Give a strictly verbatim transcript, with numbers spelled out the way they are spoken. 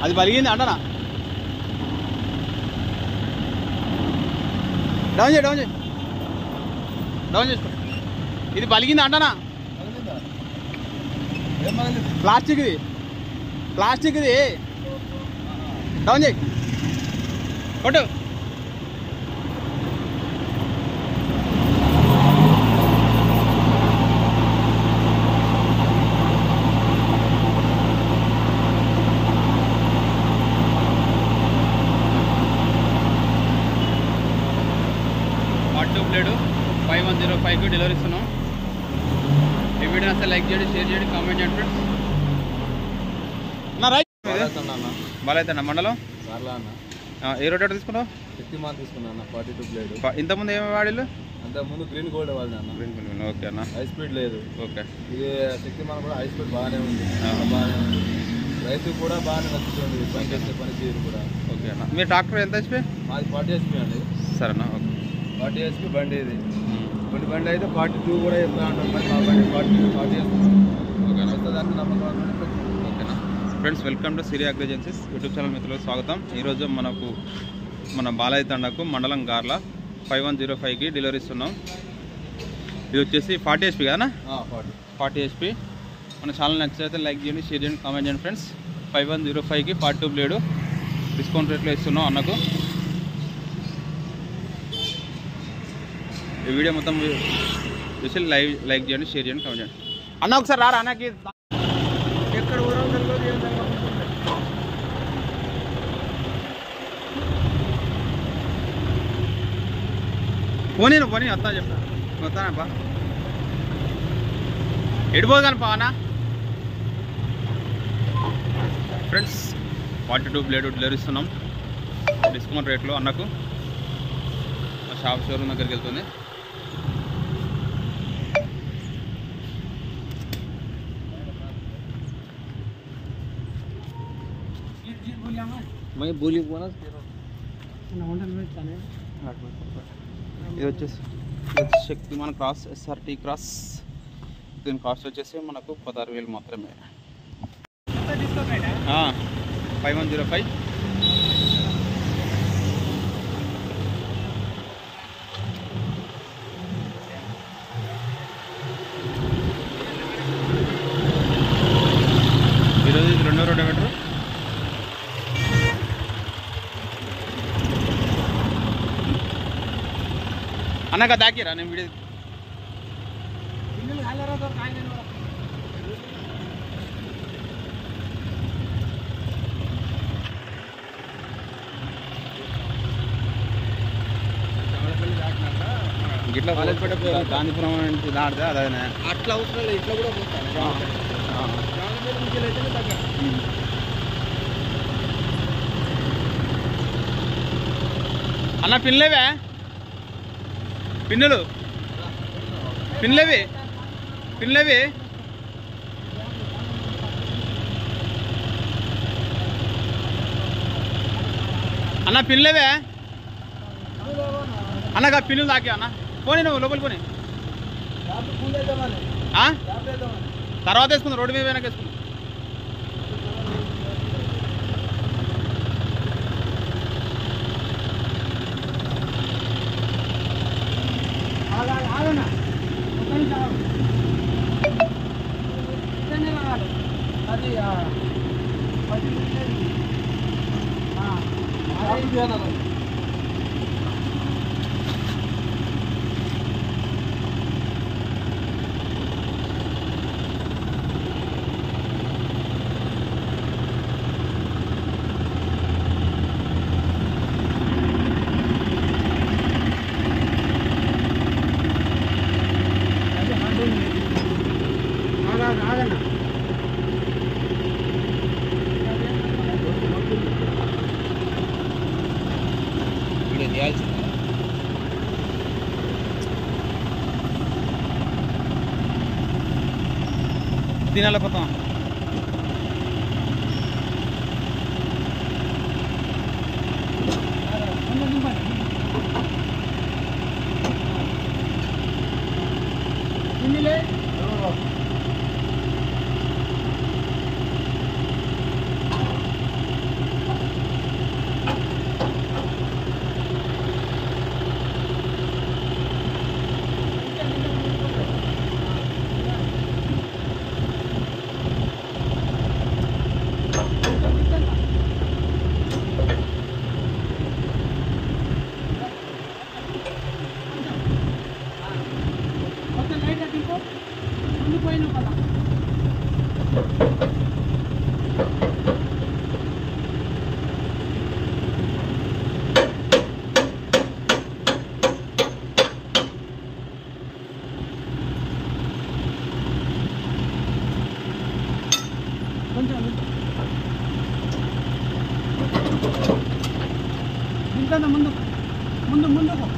అది పలిగింది అంటనా. డౌన్ చేయి డౌన్ చేయి డౌన్ చేసుకో. ఇది పలిగింది అంటనా. ప్లాస్టిక్ ఇది ప్లాస్టిక్ ఇది డౌన్ చేయి కొట్టు. Two blade five one zero ఫైవ్కి డెలివరీ ఇస్తున్నాం. ఈ వీడియో అసలు లైక్ చేయండి, షేర్ చేయండి, కామెంట్ చేయండి ఫ్రెండ్స్. నా రైట్ బాలైతే మండలం ఏ రోడ్ తీసుకున్నావు? శక్తిమాన్ తీసుకున్నా ఫార్టీ టూ ప్లేడ్. ఇంతకుముందు ఏమి వాడిల్లు? అంతకుముందు గ్రీన్ గోల్డ్ వాడినా అన్న. గ్రీన్ గోల్డ్ ఓకే అన్న. హై స్పీడ్ లేదు. ఓకే ఇది శక్తిమాన్ కూడా హై స్పీడ్ బాగానే ఉంది, బాగానే ఉంది. రైతు కూడా బాగానే నచ్చుతుంది పని చేసే పనితీరు కూడా. ఓకే అన్న. మీ ట్రాక్టర్ ఎంత హెచ్పి? మాది ఫార్టీ హెచ్పి అండి. సరేనా ఓకే. ఫార్టీ హెచ్పి బండి ఇది. కొన్ని బండి అయితే ఫార్టీ టూ కూడా చెప్తా ఉంటాం, మరి మా బండి ఫార్టీ ఫార్టీ హెచ్పి. ఓకేనా, దానికి నమ్మకం. ఓకేనా friends, welcome to Siri agri agencies YouTube channel మిత్రులకు స్వాగతం. ఈరోజు మనకు మన బాలయ్య తండకు మండలం గార్ల ఫైవ్ వన్ జీరో ఫైవ్కి డెలివరీ ఇస్తున్నాం. ఇది వచ్చేసి ఫార్టీ హెచ్పి కదా ఫార్టీ ఫార్టీ హెచ్పి. మన ఛానల్ నచ్చితే లైక్ చేయండి, షేర్ చేయండి, కామెంట్ చేయండి ఫ్రెండ్స్. ఫైవ్ వన్ జీరో ఫైవ్కి ఫార్టీ టూ బ్లేడు డిస్కౌంట్ రేట్లో ఇస్తున్నాం అన్నకు. ఈ వీడియో మొత్తం చూసి లైవ్ లైక్ చేయండి, షేర్ చేయండి, కామెంట్ చేయండి. అన్న ఒకసారి రారా అన్నకి. ఎక్కడ పోనీ నువ్వు పోనీ వస్తా చెప్తా వస్తానప్పా. ఎడిపోగాను పానా friends. Forty two blade delivery ఇస్తున్నాం డిస్కౌంట్ రేట్లో అన్నకు. షాప్ షోరూమ్ దగ్గరికి వెళ్తుంది. ఇది వచ్చేసి శక్తిమాన్ క్రాస్ ఎస్ఆర్టీ క్రాస్. దీని కాస్ట్ వచ్చేసి మనకు పదహారు వేలు మాత్రమే. ఫైవ్ వన్ జీరో ఫైవ్ ఈరోజు ఇది రెండో రోటోమీటర్. అన్నగా దాకిరా నేను వీడియో ఇట్లా కాలేజ్పేట గాంధీపురం నుంచి దాడితే అదే అట్లా అవసరం లేదు, ఇట్లా కూడా పోతాను. అన్న పిన్లేవే పిన్నులు పిన్లేవి పిన్లేవి అన్న పిన్లేవే అన్నగా పిన్నులు తాకి అన్న. పోనీ నువ్వు లోపలి పోనీ. తర్వాత వేసుకుంది రోడ్డు మీద వెనక వేసుకుంది. అది తినాల పోతాం. పోయిన కదా కొంచెం ఇంకా ముందు ముందు ముందుకు